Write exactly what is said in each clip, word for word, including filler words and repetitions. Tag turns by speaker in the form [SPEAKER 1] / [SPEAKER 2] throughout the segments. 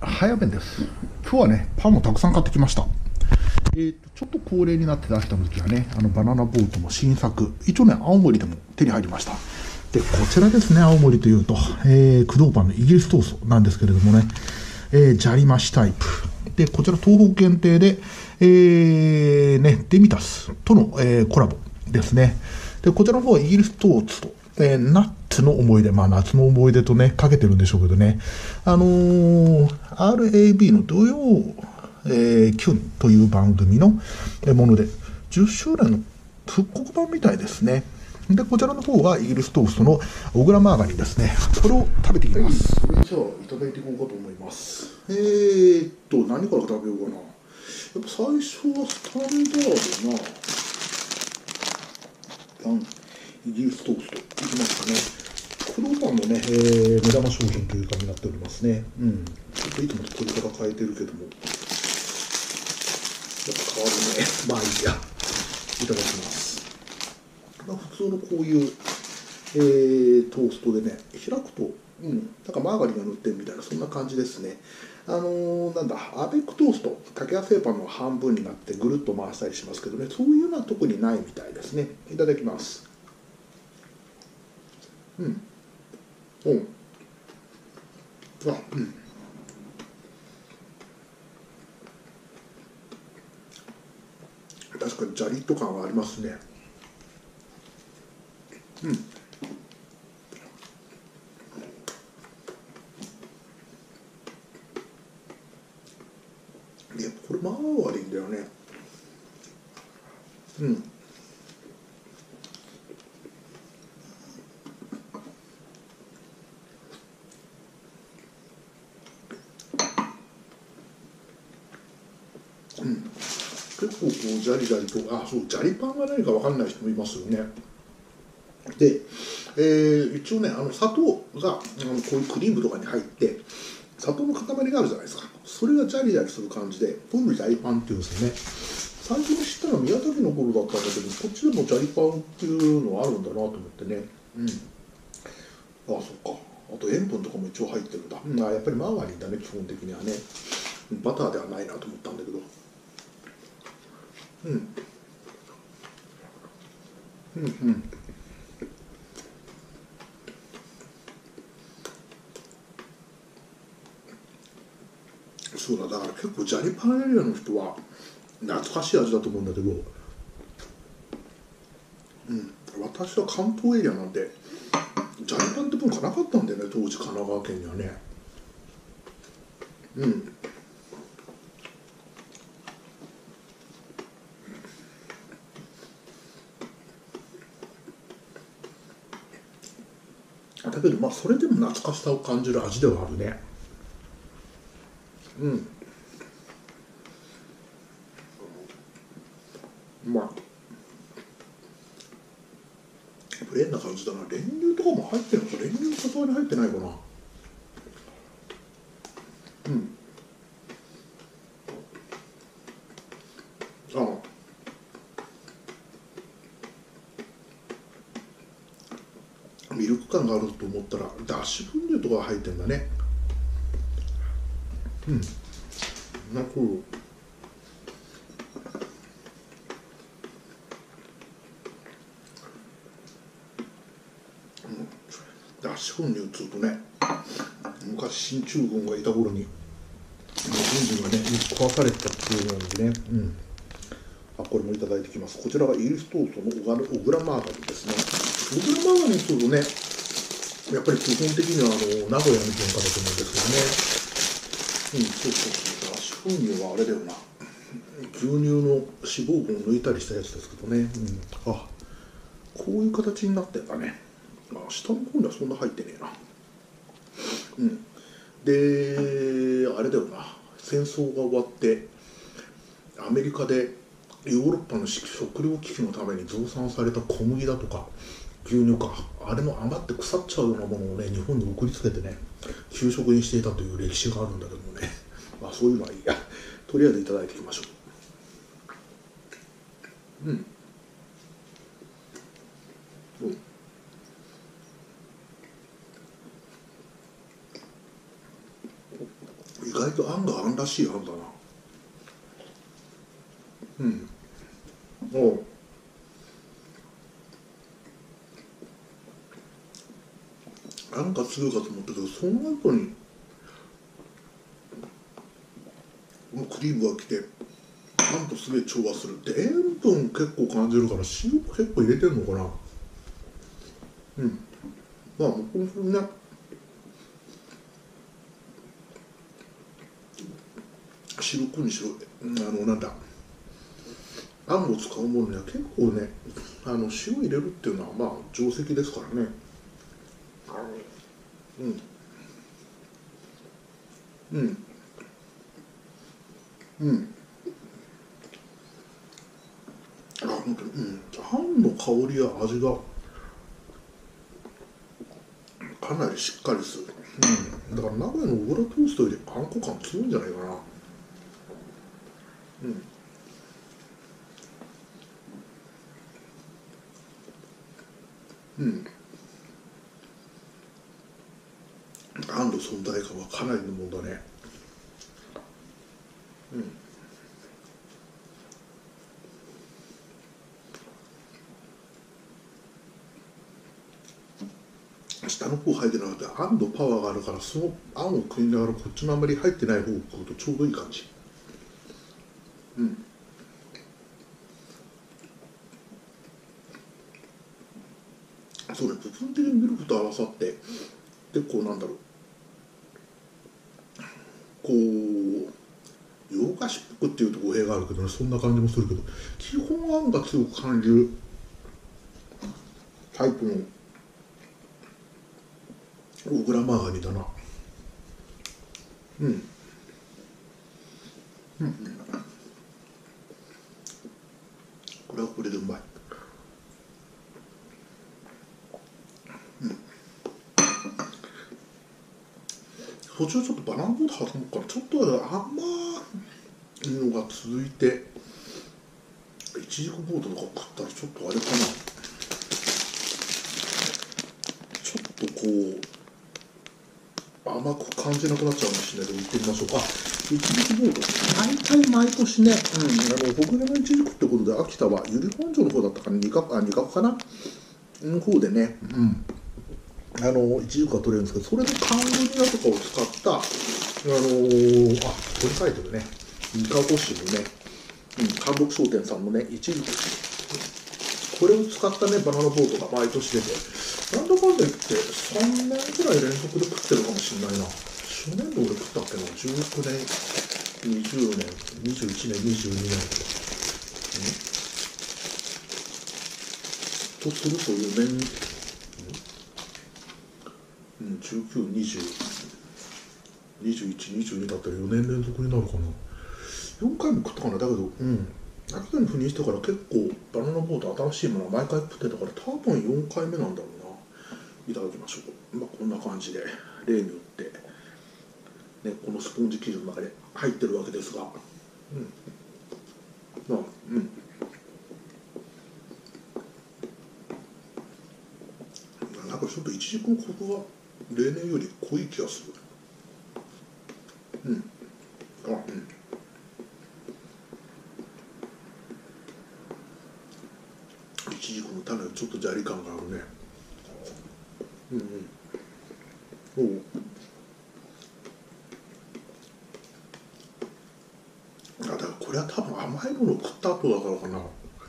[SPEAKER 1] 早弁です。今日はね、パンをたくさん買ってきました。えーと、ちょっと恒例になって出した時はね、あのバナナボートの新作、一応ね、青森でも手に入りました。で、こちらですね、青森というと、えー、駆動パンのイギリストーストなんですけれどもね、えー、ジャリマシタイプ。で、こちら東北限定で、えー、ね、デミタスとの、えー、コラボですね。で、こちらの方はイギリストースト。えー、ナッツの思い出、まあ夏の思い出とね、かけてるんでしょうけどね、あのー、アールエービー の土曜、えー、キュンという番組のもので、じゅっしゅうねんの復刻版みたいですね。で、こちらの方がイギリストーストの小倉マーガリンですね。これを食べていきます。それじゃあ、いただいていこうかと思います。えーっと、何から食べようかな。やっぱ最初はスタンダードな、イギリストーストいきますかね。黒パンのね、えー、目玉商品というかになっておりますね。うん。ちょっといつもと取り方変えてるけども、やっぱ変わるね。まあいいや。いただきます。まあ、普通のこういう、えー、トーストでね、開くと、うん、なんかマーガリンが塗ってるみたいな、そんな感じですね。あのー、なんだ、アベックトースト、かけやすいパンの半分になってぐるっと回したりしますけどね、そういうのは特にないみたいですね。いただきます。うん。うん。あ、うん。確かにジャリッと感はありますね。うん。で、これマーガリンだよね。うん。うん。結構こうジャリジャリと、あ、そう、ジャリパンが何か分かんない人もいますよね。で、えー、一応ね、あの砂糖があのこういうクリームとかに入って砂糖の塊があるじゃないですか。それがジャリジャリする感じで、こういうのジャリパンっていうんですよね。最初に知ったのは宮崎の頃だったんだけど、こっちでもジャリパンっていうのはあるんだなと思ってね。うん。ああ、そっか。あと塩分とかも一応入ってるんだ。うん、あ、やっぱりマーガリンだね、基本的にはね。バターではないなと思ったんだけど。うん。うんうん。そうだ、だから結構ジャリパンエリアの人は懐かしい味だと思うんだけど、うん、私は関東エリアなんでジャリパンって文化なかったんだよね、当時神奈川県にはね。うん。だけどまあそれでも懐かしさを感じる味ではあるね。うん。まあプレーンな感じだな。練乳とかも入ってるのか、練乳さすがに入ってないかな。うん。ああ、ミルク感があると思ったら脱脂粉乳とかが入ってるんだね。うん。なるほど。脱脂粉乳っつうとね、昔進駐軍がいた頃にエンジンがね壊されてたっていうのでね、うん、あ、これもいただいてきます。こちらがイギリストーストの小倉マーガリンですね。小倉マーガリンするとね、やっぱり基本的にはあの名古屋の文化だと思うんですけどね。うん、そうそうそう、脱脂粉乳はあれだよな、牛乳の脂肪分を抜いたりしたやつですけどね、うん、あ、こういう形になってんだね。あ、下の方にはそんな入ってねえな。うん。で、あれだよな、戦争が終わってアメリカでヨーロッパの食糧危機のために増産された小麦だとか牛乳か、あれの余って腐っちゃうようなものをね日本に送りつけてね給食にしていたという歴史があるんだけどもね、まあそういうのはいいや、とりあえずいただいていきましょう。うん。うん。い意外とあんがあんらしいあんだな。うん。おう。あんが強いかと思ったけど、その後にこのクリームが来てあんとすげえ調和する。で塩分結構感じるから塩結構入れてんのかな。うん。まあもともとね、白くにしろ、あのなんだ、あんを使うものには結構ね、あの塩入れるっていうのはまあ定石ですからね。うんうんうん。あ、本当に、うん、あんの香りや味がかなりしっかりする。うん、だから名古屋の小倉トーストよりあんこ感強いんじゃないかな。うんうん。あんの存在感はかなりのもんだね。うん下の方入ってなくてあんのパワーがあるから、そのあんを食いながらこっちのあんまり入ってない方を食うとちょうどいい感じ。うんそうね、部分的にミルクと合わさって結構なんだろう、こう洋菓子っぽくっていうと語弊があるけどね、そんな感じもするけど、基本あんが強く感じるタイプの小倉マーガリンだな。うんこれはこれでうまい。途中ちょっとバナナボート挟もうかな。ちょっと甘いのが続いていちじくボートとか食ったらちょっとあれかな、ちょっとこう甘く感じなくなっちゃうかもしれないけど、行ってみましょうか。いちじくボート大体毎年ね、うん、あの僕らのいちじくってことで秋田は由利本荘の方だったかな、二角あ二角かなの方でね、うんあのいちじくが取れるんですけど、それで甘露煮だとかを使ったあのー、あこれ書いてるね、三河市のね、うん、韓国商店さんのねいちじく、これを使ったねバナナボートが毎年出て、なんだかんだ言ってさんねんぐらい連続で食ってるかもしれないな。初年度俺食ったっけな、じゅうきゅうねん、にじゅうねん、にじゅういちねん、にじゅうにねんとするとよねん、うん、じゅうきゅう、にじゅう、にじゅういち、にじゅうにだったらよねん連続になるかな。よんかいも食ったかな。だけど、うん。秋田に赴任してから結構バナナボート新しいものは毎回食ってたから、多分よんかいめなんだろうな。いただきましょう。まあこんな感じで例によって、ね、このスポンジ生地の中で入ってるわけですが、うん、まあうんなんかちょっといちじくのコクが例年より濃い気がする。うんあうんいちじくの種のちょっと砂利感があるね。うんうんおうあだからこれは多分甘いものを食った後だからかな。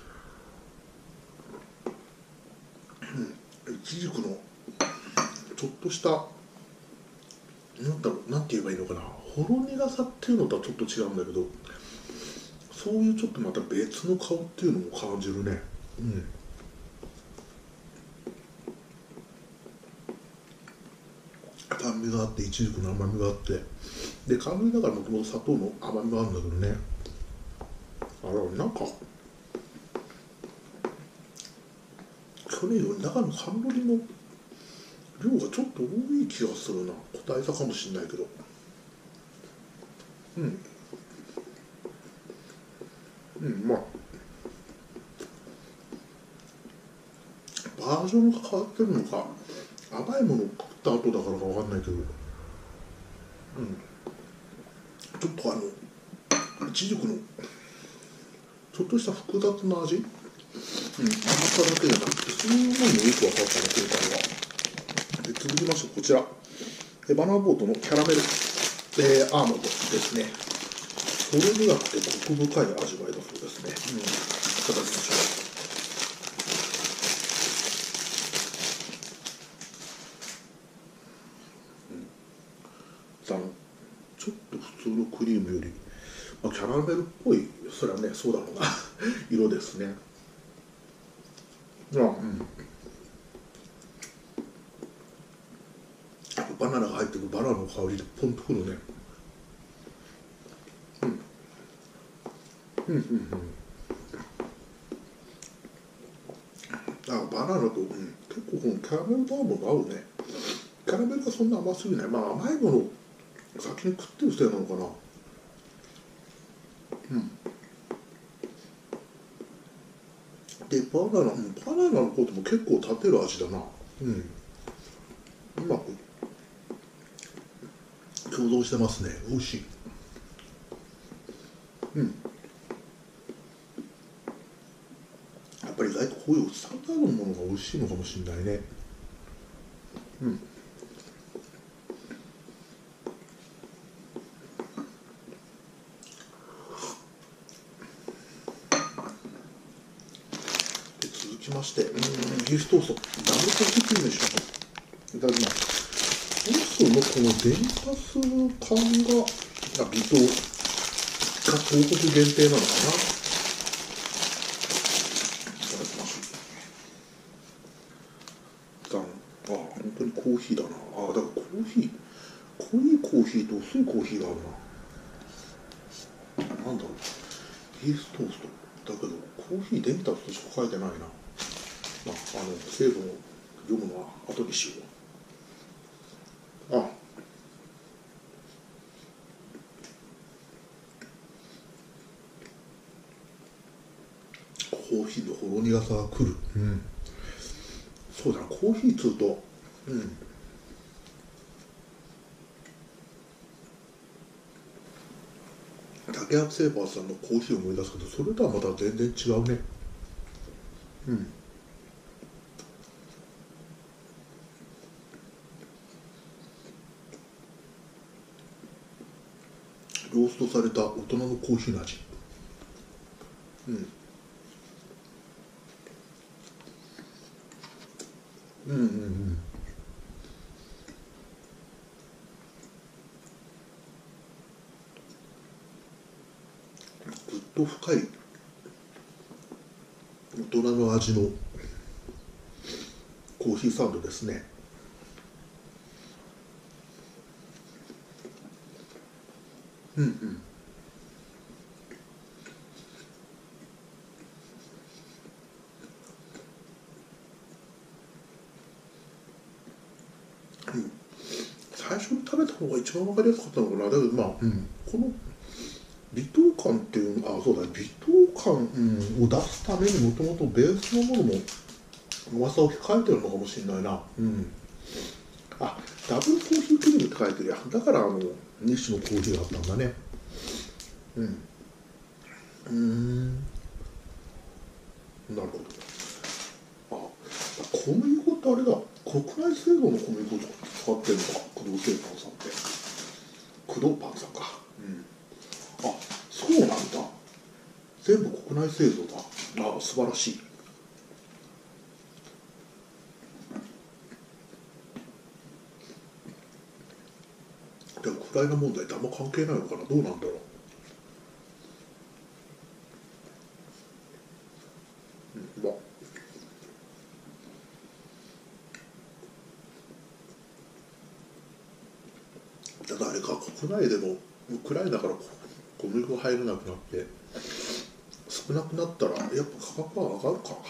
[SPEAKER 1] いちじくのちょっとしたなんだろう、なんて言えばいいのかな、ほろ苦さっていうのとはちょっと違うんだけど、そういうちょっとまた別の顔っていうのも感じるね。うん酸味があっていちじくの甘みがあって、で甘味だからもともと砂糖の甘みがあるんだけどね、あらなんか去年より中の甘露煮の量がちょっと多い気がするな。個体差かもしれないけど、うんうんまあバージョンが変わってるのか、甘いものを食った後だからかわかんないけど、うんあのいちじくのちょっとした複雑な味、うん、甘さだけじゃなくてそういうものもよく分かったね今回は。で続きましてこちらえバナナボートのキャラメル、えー、アーモンドですね。ほろ苦くてコク深い味わいだそうですね。うん、いただきましょう。あのちょっと普通のクリームより、まあ、キャラメルっぽい、それはねそうだろうな色ですね。あ、うん、バナナが入ってくるバナナの香りでポンとくるね。うんうんうんうん。あ、バナナと、うん、結構このキャラメルとアーモンド合うね。キャラメルがそんな甘すぎない。まあ甘いものを先に食ってるせいなのかな。うん。でバナナ、うん、バナナのことも結構立てる味だな。うん。うまく共存してますね。美味しい。うん。やっぱり意外とこういうスタンダードのものが美味しいのかもしれないね。うん。で続きまして、うん、イーストーストダブルコーヒークリームにしましょう。いただきます。トーストのこの電パス感が微糖が東北限定なのかな。いただきます。あ、本当にコーヒーだな。あ、だからコーヒー濃いコーヒーと薄いコーヒーがあるな。なんだろう、イーストーストだけどコーヒーデミタスとしか書いてないな。まあ、あの成分を読むのは後にしよう。あ、コーヒーのほろ苦さがくる。うん、そうだな、コーヒーつうと、うん、竹内製パーさんのコーヒーを思い出すけど、それとはまた全然違うね。うん。ローストされた大人のコーヒーの味。うん。うんうんうん。ずっと深い大人の味のコーヒーサンドですね。うんうん。うん、最初に食べた方が一番わかりやすかったのかな。だけどまあ、うん、この微糖感っていう、あ、そうだ、微糖感、うん、を出すためにもともとベースのものもうまさを控えてるのかもしれないな。うん。あ、ダブルコーヒークリームって書いてるや。だからあのに種のコーヒーがあったんだね。うん。うーん。なるほど。あ、小麦粉ってあれだ。国内製造の小麦粉使ってるのか。工藤製パンさんって。工藤パンさんか。うん。あ、そうなんだ。全部国内製造だ。あ、素晴らしい。でもウクライナ問題ってあんま関係ないのかな。どうなんだろう。うん、まあただあれか、国内でもウクライナから小麦粉が入らなくなって少なくなったらやっぱ価格は上がるか。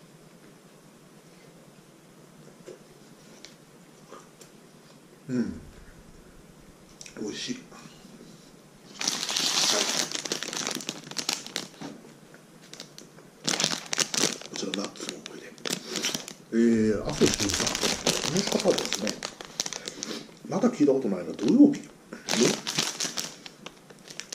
[SPEAKER 1] うん、美味しい。はい、こちらナッツの思い出。えー、麻生修さん、この方ですね、まだ聞いたことないのは土曜日の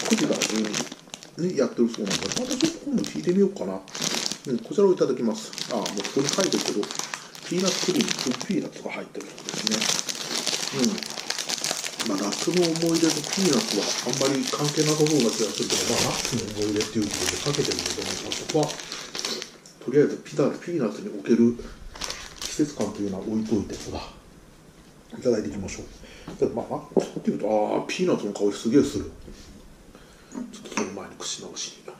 [SPEAKER 1] くじからじゅうにじにやってるそうなんで、またちょっと今度聞いてみようかな。うん、こちらをいただきます。ああ、もうここに書いてるけど、ピーナッツクリーム、フルピーナッツが入ってるんですね。うん。まあ、夏の思い出とピーナッツはあんまり関係なさそうな気がするけど、まあ、夏の思い出っていうことでかけてるので、まあ、そこは、とりあえずピタピーナッツにおける季節感というのは置いといてさ、いただいていきましょう。でまあ、っていうと、ああ、ピーナッツの香りすげえする。ちょっとその前に口直しに。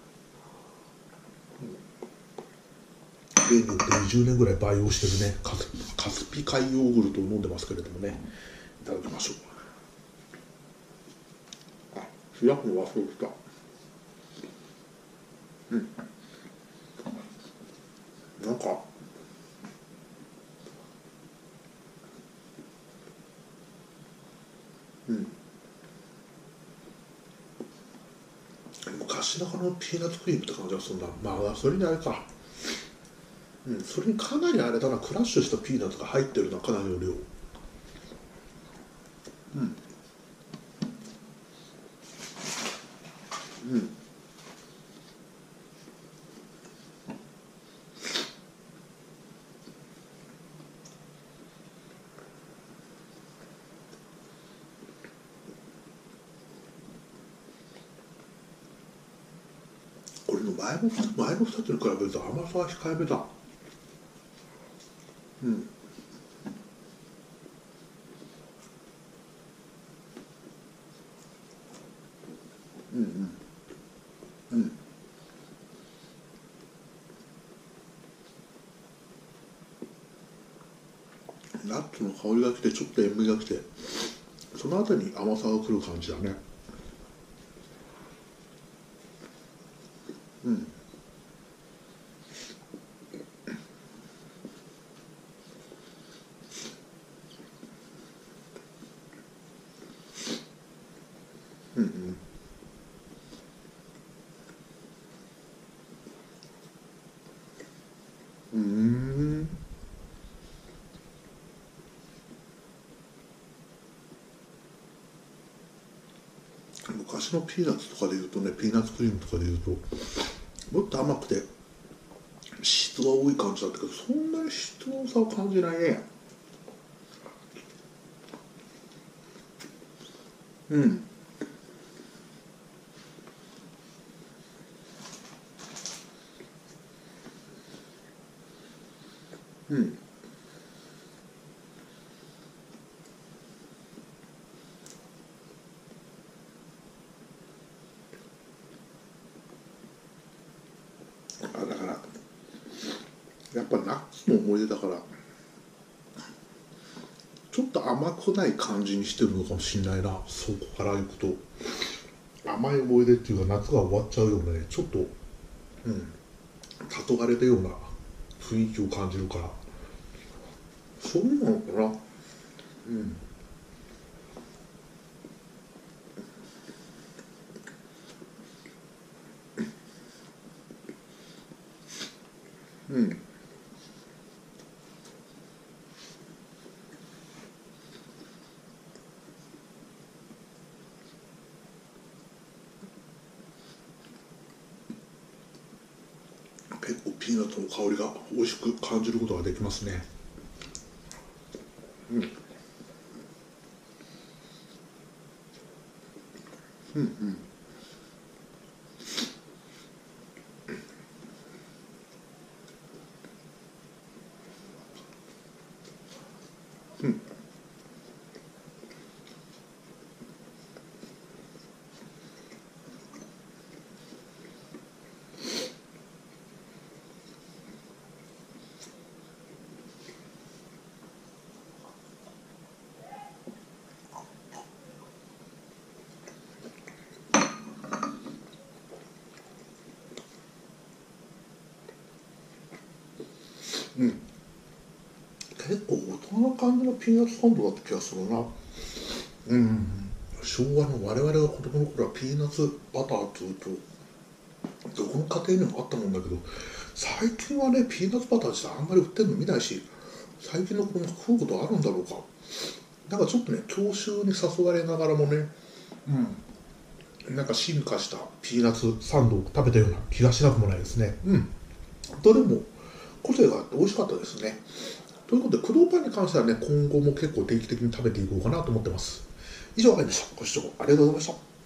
[SPEAKER 1] 例によってにじゅうねんぐらい培養してるね、カスカスピ海ヨーグルトを飲んでますけれどもね、いただきましょう。あ、開くの忘れてた。うん。なんか、うん。昔ながらのピーナッツクリームって感じがするんだ。まあ、それにあれか。うん、それにかなりあれだな、クラッシュしたピーナッツが入ってるな、かなりの量。うん。うん。これの前の前のふたつに比べると甘さは控えめだ。うん。うんうんうんナッツの香りがきてちょっと塩味がきてその後に甘さがくる感じだね。うんうんうんうーん昔のピーナッツとかでいうとね、ピーナッツクリームとかでいうともっと甘くて質が多い感じだったけど、そんなに質の差を感じないね。うんうんあだからやっぱナッツの思い出だからちょっと甘くない感じにしてるのかもしれないな。そこからいくと甘い思い出っていうか夏が終わっちゃうようなね、ちょっとうん黄昏れたような雰囲気を感じるから、そういうのかな。うんうん結構ピーナッツの香りが美味しく感じることができますね。うんうんうんうんうん結構大人な感じのピーナッツサンドだった気がするな。うん昭和の我々が子供の頃はピーナッツバターっていうとどこの家庭にもあったもんだけど、最近はねピーナッツバター自体あんまり売ってるの見ないし、最近の子供が食うことあるんだろうか。なんかちょっとね郷愁に誘われながらもね、うん、 なんか進化したピーナッツサンドを食べたような気がしなくもないですね。うん。どれも個性があって美味しかったですね。ということで、工藤パンに関してはね、今後も結構定期的に食べていこうかなと思ってます。以上、ありました。ご視聴ありがとうございました。